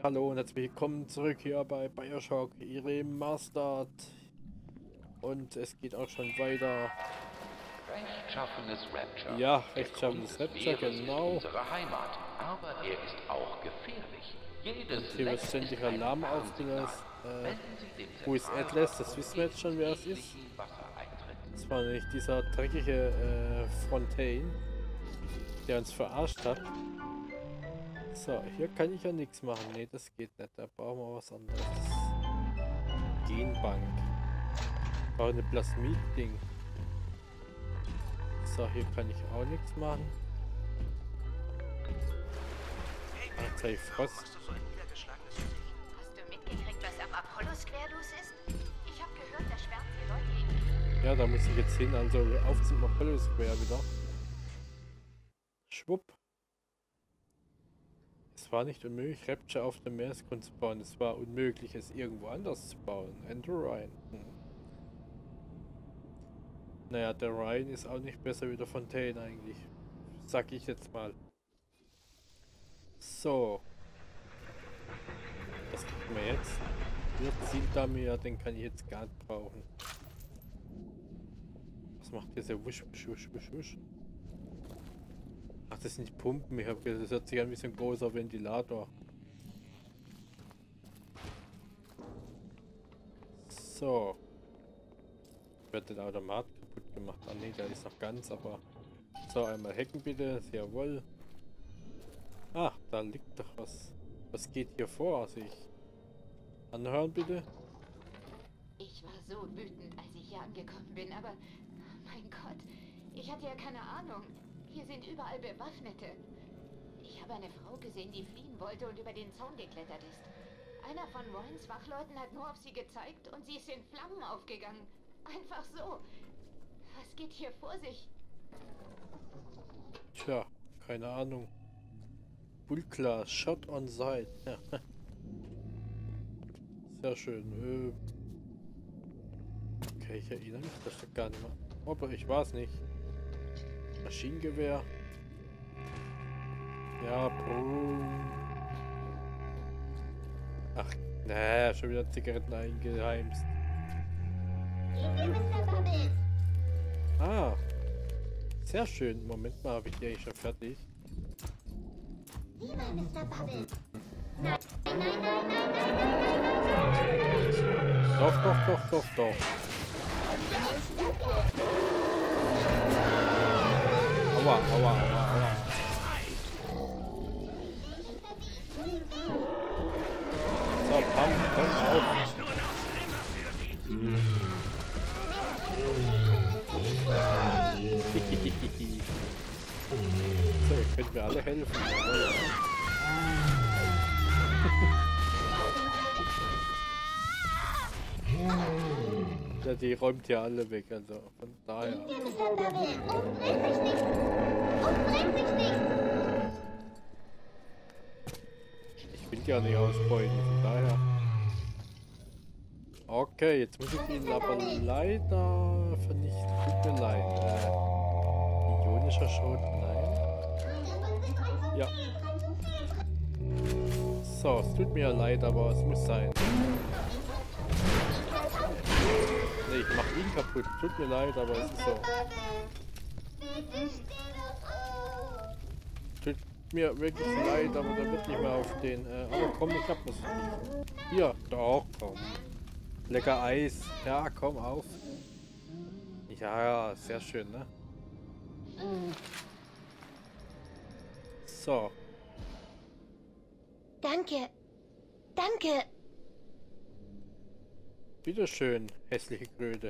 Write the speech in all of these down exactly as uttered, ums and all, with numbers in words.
Hallo und herzlich willkommen zurück hier bei BioShock Remastered. Und es geht auch schon weiter. Rechtschaffenes Rapture. Ja, Der rechtschaffenes Grund des Rapture, Meeres genau. ist unsere Heimat, aber er ist auch gefährlich. Jedes Und hier wird Leck ständig ist ein Alarm Warnsignal. ausgelöst. Äh, Wenden Sie dem wo ist Atlas? Das wissen wir jetzt schon, wer es ist. Wassereintritt. Das war nicht dieser dreckige äh, Fontaine, der uns verarscht hat. So, hier kann ich ja nichts machen. Ne, das geht nicht. Da brauchen wir was anderes. Genbank. Ich brauche eine Plasmid-Ding. So, hier kann ich auch nichts machen. Alter, ich frost. Hast du mitgekriegt, was am Apollo-Square los ist? Ich habe gehört, da sperren die Leute in... Ja, da muss ich jetzt hin. Also auf zum Apollo Square wieder. Schwupp. Es war nicht unmöglich, Rapture auf dem Meeresgrund zu bauen. Es war unmöglich, es irgendwo anders zu bauen. Andrew Ryan. Hm. Naja, der Ryan ist auch nicht besser wie der Fontaine eigentlich. Sag ich jetzt mal. So. Was kriegen wir jetzt? Hier zielt da mir, den kann ich jetzt gar nicht brauchen. Was macht dieser Wusch, Wusch, Wusch, Wusch, Wusch? Ach, das sind Pumpen. Ich habe gedacht, das hört sich an wie so ein großer Ventilator. So. Wird den Automat kaputt gemacht? Ah ne, der ist noch ganz, aber... So, einmal hacken bitte. Jawohl. Ah, da liegt doch was. Was geht hier vor sich? Anhören bitte. Ich war so wütend, als ich hier angekommen bin, aber mein Gott, ich hatte ja keine Ahnung. Hier sind überall Bewaffnete. Ich habe eine Frau gesehen, die fliehen wollte und über den Zaun geklettert ist. Einer von Ryans Wachleuten hat nur auf sie gezeigt und sie ist in Flammen aufgegangen. Einfach so. Was geht hier vor sich? Tja, keine Ahnung. Bullklar, Shot on Sight. Ja. Sehr schön. Äh okay, ich erinnere mich das doch gar nicht mehr. Aber ich weiß nicht. Maschinengewehr. Ja, Brumm. Ach, naja, schon wieder Zigaretten eingeheimst. Ah. Sehr schön. Moment mal, habe ich die eigentlich schon fertig? Doch, doch, doch, doch, doch. Aua, aua, aua, aua. So, Pam, komm auf. So, ihr könnt mir alle helfen. Ja, die räumt ja alle weg, also von daher. Ich will ja nicht ausbeuten, von daher. Okay, jetzt muss ich ihn aber leider vernichten. Tut mir leid. Äh, ionischer Schrot, nein. Ja. So, es tut mir leid, aber es muss sein. Nee, ich mach ihn kaputt. Tut mir leid, aber es ist so. Tut mir wirklich leid, aber der wird nicht mehr auf den. Äh, aber komm, ich hab was für dich. Hier, doch, komm. Lecker Eis. Ja, komm auf. Ja, sehr schön, ne? So. Danke. Danke. Bitteschön, hässliche Kröte.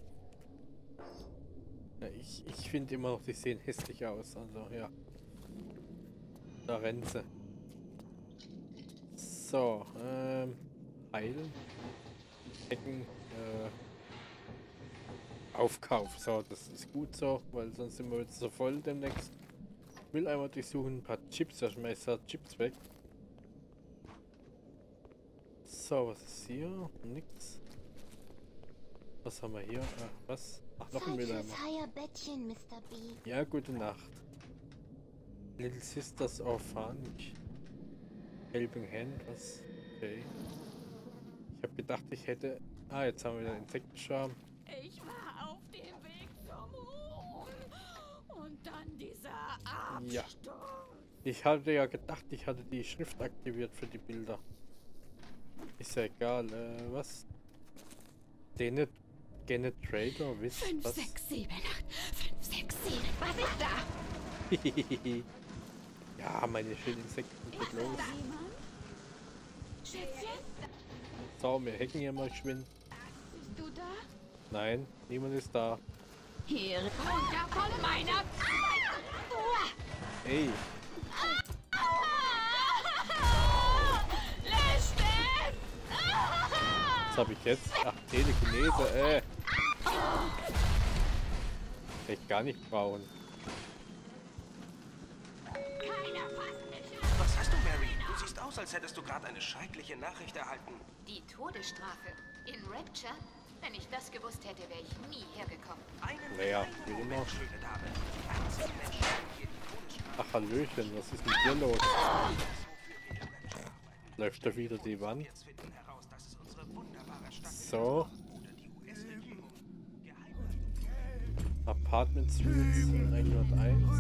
Ja, ich ich finde immer noch, die sehen hässlich aus. Also, ja. Da rennt sie. So, ähm, heilen. Decken, äh, Aufkauf. So, das ist gut so, weil sonst sind wir jetzt so voll demnächst. Ich will einmal durchsuchen, ein paar Chips, da schmeißt er Chips weg. So, was ist hier? Nix. Was haben wir hier? Ach, was? Ach, noch ein Mülleimer. Bettchen, Mister B. Ja, gute Nacht. Little Sisters Orphanage. Helping Hand, was? Okay. Ich habe gedacht, ich hätte... Ah, jetzt haben wir wieder Insektenschwarm. Ich war auf dem Weg zum Mond. Und dann dieser Absturz. Ja. Ich hatte ja gedacht, ich hatte die Schrift aktiviert für die Bilder. Ist ja egal, äh, was? Genet Genetrator, wisst fünf, was? sechs, sieben, acht. fünf, sechs, sieben. Was ist da? Ja, meine schönen Insekten geht los. Jemand? Schätzchen? So, wir hacken hier mal geschwind. Bist du da? Nein, niemand ist da. Hier runter von meiner... Ey, was habe ich jetzt? Ach, Telekinese, äh. Echt gar nicht braun. Was hast du, Mary? Du siehst aus, als hättest du gerade eine schreckliche Nachricht erhalten. Die Todesstrafe in Rapture? Wenn ich das gewusst hätte, wäre ich nie hergekommen. Einen Naja, kleinen wie immer. Moment, schöne Dame. Die einzigen Menschen, die hier die Todesstrafe Ach, Hallöchen, was ist mit dir los? so für die Rapture arbeiten. Läuft da wieder die Wand? Jetzt finden heraus, dass es unsere wunderbare Stadt So, oder die U S-Regierung geheim. Apartment Suites hunderteins.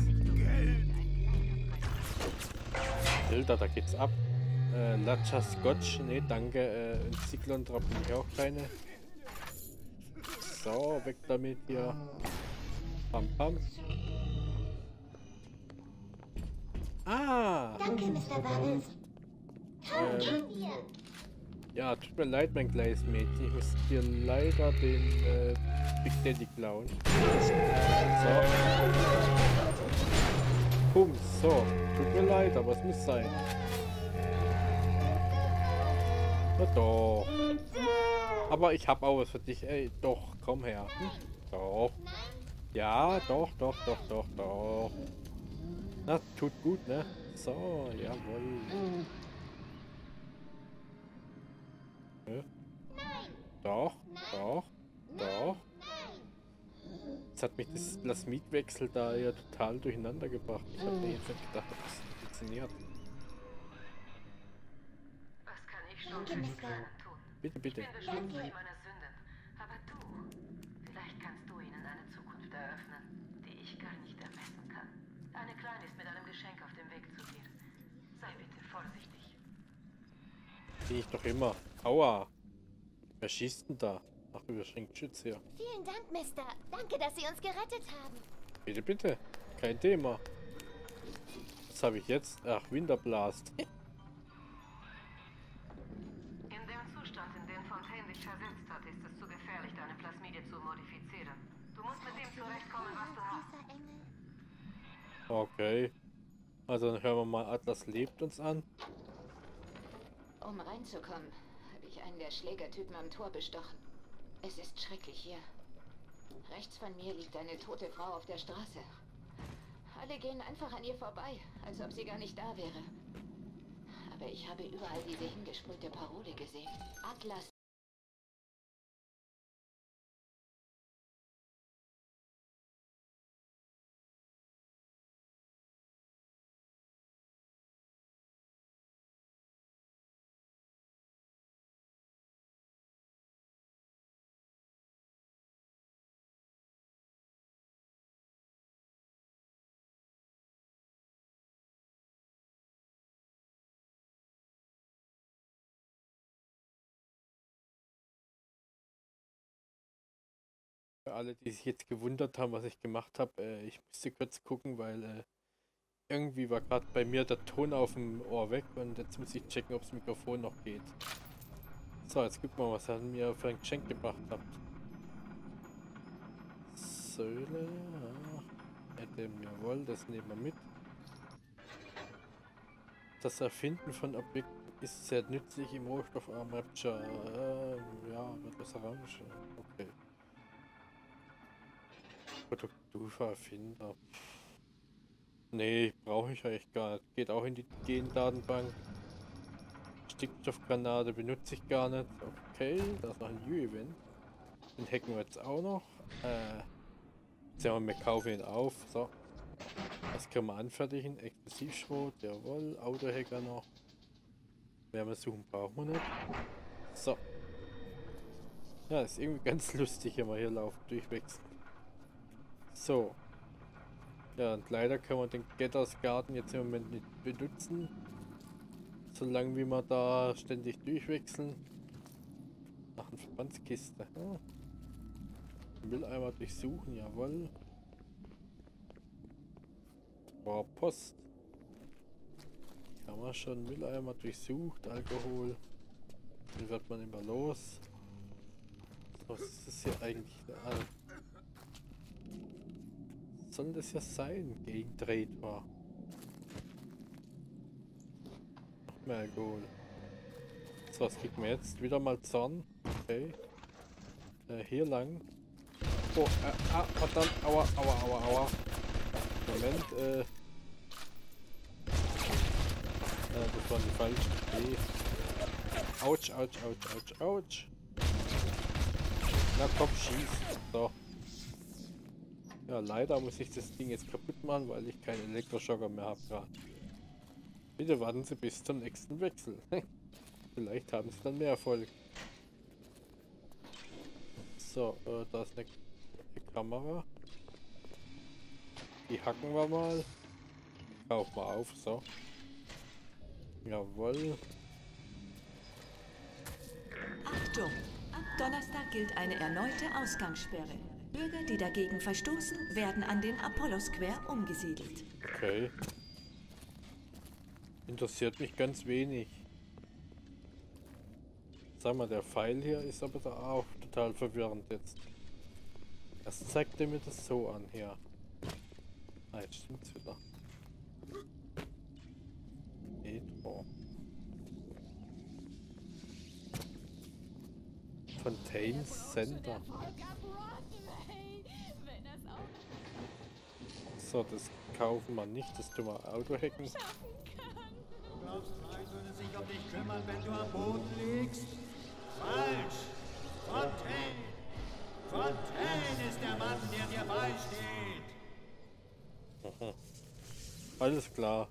Alter, da geht's ab. Äh, Lacha Scotch, nee, danke. Äh, in Zyklon bin ich auch keine. So, weg damit hier. Pam, pam. Ah! Danke, Mister Bubbles. Komm, Ähm, gehen wir. Ja, tut mir leid, mein kleines Mädchen. Ich muss dir leider den äh, Big Daddy klauen. So. Pum, so. Tut mir leid, aber es muss sein. Na doch. Aber ich hab auch was für dich. Ey, doch, komm her. Hm? Doch. Ja, doch, doch, doch, doch, doch. Na, tut gut, ne? So, jawohl. Hä? Doch, doch, doch. Jetzt hat mich das Plasmidwechsel da ja total durcheinander gebracht. Ich hab mir jetzt nicht gedacht, dass das funktioniert. Was kann ich schon Danke, für die Mister. Kleinen tun? Bitte, bitte. Ich bin beschäftigt durch meine Sünden. Aber du, vielleicht kannst du ihnen eine Zukunft eröffnen, die ich gar nicht ermessen kann. Eine Kleine ist mit einem Geschenk auf dem Weg zu dir. Sei bitte vorsichtig. Sehe ich doch immer. Aua. Wer schießt denn da? Ach, überschränkt Schütz hier. Vielen Dank, Mister. Danke, dass Sie uns gerettet haben. Bitte, bitte. Kein Thema. Was habe ich jetzt? Ach, Winterblast. In dem Zustand, in den Fontaine dich versetzt hat, ist es zu gefährlich, deine Plasmide zu modifizieren. Du musst mit dem zurechtkommen, was du hast. Süßer Engel. Okay. Also dann hören wir mal, Atlas lebt uns an. Um reinzukommen, habe ich einen der Schlägertypen am Tor bestochen. Es ist schrecklich hier. Rechts von mir liegt eine tote Frau auf der Straße. Alle gehen einfach an ihr vorbei, als ob sie gar nicht da wäre. Aber ich habe überall diese hingesprühte Parole gesehen. Atlas. Für alle, die sich jetzt gewundert haben, was ich gemacht habe, äh, ich musste kurz gucken, weil äh, irgendwie war gerade bei mir der Ton auf dem Ohr weg und jetzt muss ich checken, ob das Mikrofon noch geht. So, jetzt gucken wir, was ihr mir für ein Geschenk gebracht habt. Säule, ja. Hätte mir wohl, das nehmen wir mit. Das Erfinden von Objekten ist sehr nützlich im rohstoffarmen Rapture. Äh, ja, wird das orange. Okay. Produkturerfinder. Nee, brauche ich eigentlich gar nicht. Geht auch in die Gendatenbank. Stickstoffgranate benutze ich gar nicht. Okay, da ist noch ein U-Event. Den hacken wir jetzt auch noch. Äh, jetzt wir kaufen ihn auf. So. Das können wir anfertigen. Explosivschrot, jawohl. Autohacker noch. Wärme suchen brauchen wir nicht. So. Ja, ist irgendwie ganz lustig, wenn wir hier laufen, durchwechseln. So. Ja, und leider können wir den Getters Garten jetzt im Moment nicht benutzen. Solange wie wir da ständig durchwechseln. Ach, eine Verbandskiste. Hm. Mülleimer durchsuchen, jawohl. War Post. Haben wir schon Mülleimer durchsucht, Alkohol. Wie wird man immer los? So, was ist das hier eigentlich? Ah, soll das ja sein? Gegendreht war. Noch mehr Alkohol. So, was kriegen wir jetzt? Wieder mal Zorn. Okay. Äh, hier lang. Oh, äh, ah, verdammt. Aua, aua, aua, aua. Moment, äh. äh das waren die falschen. Okay. Autsch, autsch, autsch, autsch, autsch. Na komm, schieß. So. Ja, leider muss ich das Ding jetzt kaputt machen, weil ich keinen Elektroschocker mehr habe gerade. Bitte warten Sie bis zum nächsten Wechsel. Vielleicht haben Sie dann mehr Erfolg. So, äh, da ist eine, eine Kamera. Die hacken wir mal. Kaufen wir auf, so. Jawohl. Achtung! Ab Donnerstag gilt eine erneute Ausgangssperre. Bürger, die dagegen verstoßen, werden an den Apollo Square umgesiedelt. Okay. Interessiert mich ganz wenig. Sag mal, der Pfeil hier ist aber da auch total verwirrend jetzt. Erst zeigt er mir das so an hier. Ah, jetzt stimmt's wieder. Metro. Fontaine Center. So, das kaufen wir nicht, das tun wir Auto hacken. Du glaubst, Leute würden sich um dich kümmern, wenn du am Boden liegst? Falsch! Fontaine! Fontaine ist der Mann, der dir beisteht! Aha. Alles klar.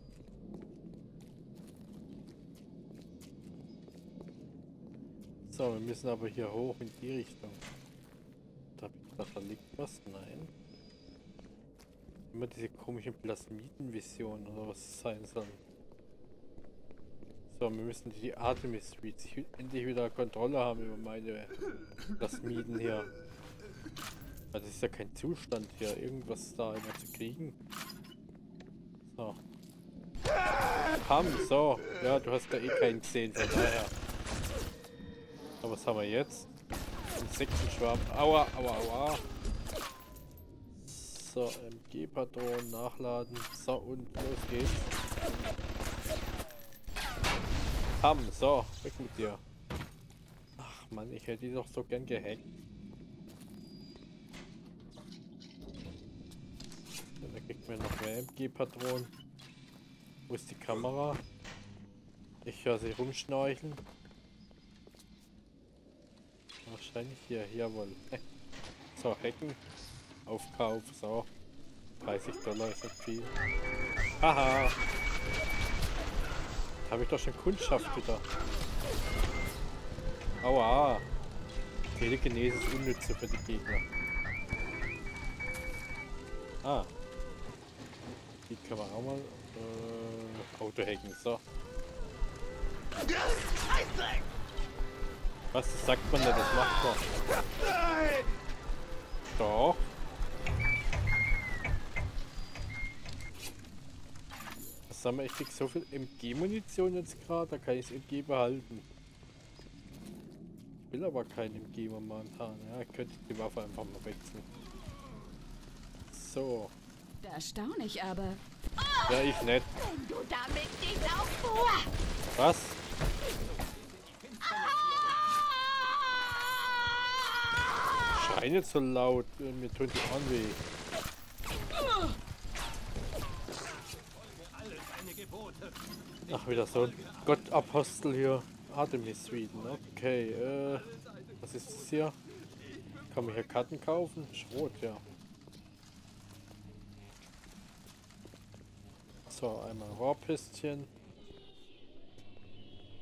So, wir müssen aber hier hoch in die Richtung. Da habe ich gedacht, da liegt was. Nein. Immer diese komischen Plasmidenvisionen oder was es sein soll. So, wir müssen die Artemis Suites endlich wieder Kontrolle haben über meine Plasmiden hier. Weil das ist ja kein Zustand hier, irgendwas da immer zu kriegen. So. Pam, so. Ja, du hast ja eh keinen gesehen, von daher. Aber was haben wir jetzt? Insektenschwarm. Aua, aua, aua. So, M G-Patronen nachladen. So, und los geht's. Pam, so, weg mit dir. Ach Mann, ich hätte die doch so gern gehackt. Da kriegt man noch mehr M G-Patronen. Wo ist die Kamera? Ich höre sie rumschnorcheln. Wahrscheinlich hier, jawohl. So, hacken. Aufkauf, so. dreißig Dollar ist nicht viel. Haha! Habe ich doch schon Kundschaft wieder. Aua! Telekinese ist unnütze für die Gegner. Ah. Die können wir auch mal äh, Auto hacken, so. Was, das sagt man nicht, das macht man. Doch. Was haben wir? Ich krieg so viel M G-Munition jetzt gerade, da kann ich das M G behalten. Ich will aber kein M G momentan. Ja, ich könnte die Waffe einfach mal wechseln. So. Da staune ich aber. Ja, ich nicht. Wenn du damit nicht auf Ruhe! Was? Schrei nicht so laut, mir tut die Ohren weh. Ach, wieder so ein Gottapostel hier. Artemis Suiten, okay. Äh, was ist das hier? Kann man hier Karten kaufen? Schrot, ja. So, einmal Rohrpistchen.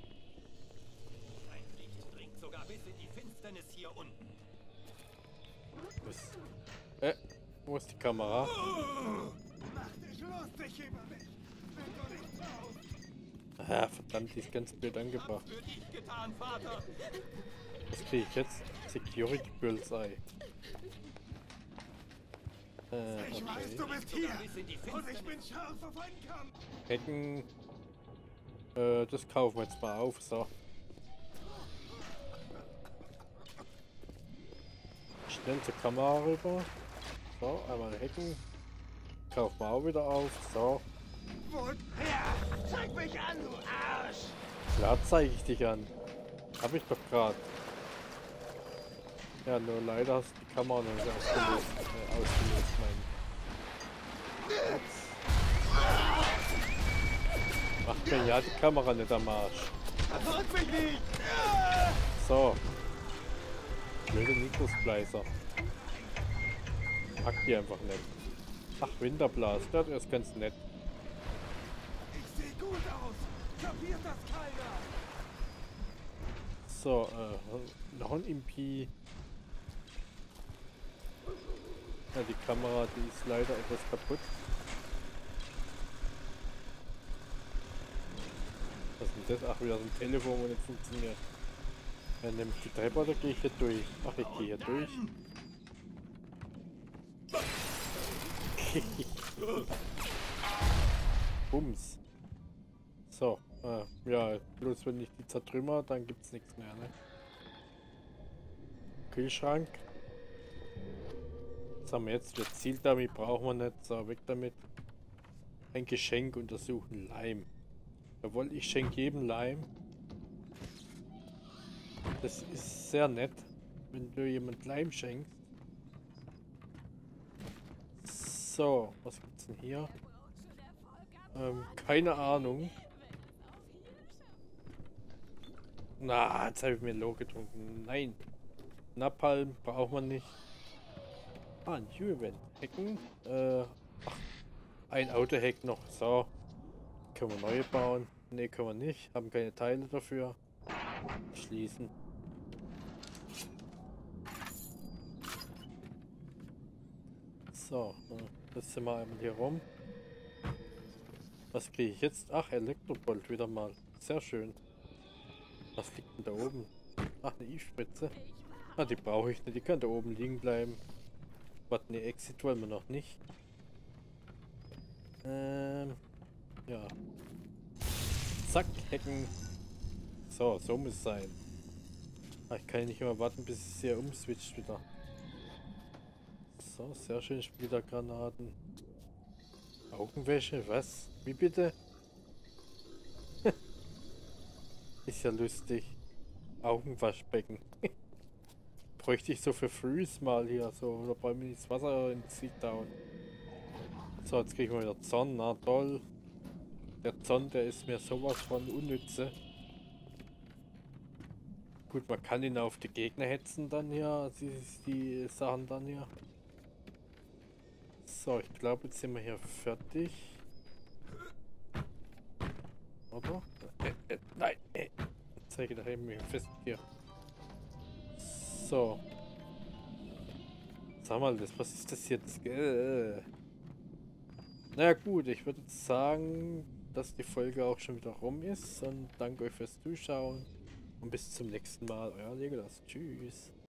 hier unten. Was? Äh, wo ist die Kamera? Mach dich lustig über mich, wenn du nicht traust. Ah, verdammt, die ist ganz blöd angebracht. Für dich getan, Vater. Was kriege ich jetzt? Security Bullseye. Äh, Ich weiß, okay. du bist hier. Und ich bin scharf auf einen Kampf. Hacken. Äh, das kaufen wir jetzt mal auf. So. Schnell zur Kamera rüber. So, einmal hacken. Kaufen wir auch wieder auf. So. Woher? Zeig mich an, du Arsch! Klar zeige ich dich an. Hab ich doch gerade. Ja, nur leider hast du die Kamera noch nicht ausgelöst. Äh, ausgelöst, mein. Macht mir ja die Kamera nicht am Arsch. Verfolg mich nicht! So. Blöde Mikrospleiser. Pack die einfach nicht. Ach, Winterblast. Ja, das ist ganz nett. Ich sehe gut aus! Kapiert das keiner? So, äh, noch ein Impi. Ja, die Kamera, die ist leider etwas kaputt. Was ist denn das? Ach, wieder so ein Telefon, wo nicht funktioniert. Dann nehme ich die Treppe oder gehe ich hier durch? Ach, ich gehe hier durch. Bums. So, äh, ja, bloß wenn ich die zertrümmer, dann gibt's nichts mehr, ne? Kühlschrank. Was haben wir jetzt? Der Zieldummy brauchen wir nicht. So, weg damit. Ein Geschenk untersuchen. Leim. Jawohl, ich schenke jedem Leim. Das ist sehr nett, wenn du jemand Leim schenkst. So, was gibt's denn hier? Ähm, keine Ahnung. Na, jetzt habe ich mir Low getrunken. Nein. Napalm braucht man nicht. Ah, ein New-Event. Hacken. Äh, ach, ein Autohack noch. So. Können wir neue bauen? Ne, können wir nicht. Haben keine Teile dafür. Schließen. So. Jetzt sind wir einmal hier rum. Was kriege ich jetzt? Ach, Elektrobolt wieder mal. Sehr schön. Was liegt denn da oben? Ach, eine I-Spritze. Ah, die brauche ich nicht. Die kann da oben liegen bleiben. Warte, ne, Exit wollen wir noch nicht. Ähm, ja. Zack, hacken. So, so muss es sein. Ah, ich kann nicht immer warten, bis es hier umswitcht wieder. So, sehr schön, Splittergranaten. Augenwäsche, was? Wie bitte? Ist ja lustig. Augenwaschbecken. Bräuchte ich so für Freeze mal hier, so, oder bei mir das Wasser ins Gesicht hauen. So, jetzt kriegen wir wieder Zorn, na toll. Der Zorn, der ist mir sowas von unnütze. Gut, man kann ihn auf die Gegner hetzen dann hier, die, die Sachen dann hier. So, ich glaube, jetzt sind wir hier fertig. Oder? Äh, äh, nein, äh. Ich zeige da eben fest hier. So. Sag mal, das, was ist das jetzt? Äh. Na gut, ich würde sagen, dass die Folge auch schon wieder rum ist. Und danke euch fürs Zuschauen. Und bis zum nächsten Mal. Euer Legolas. Tschüss.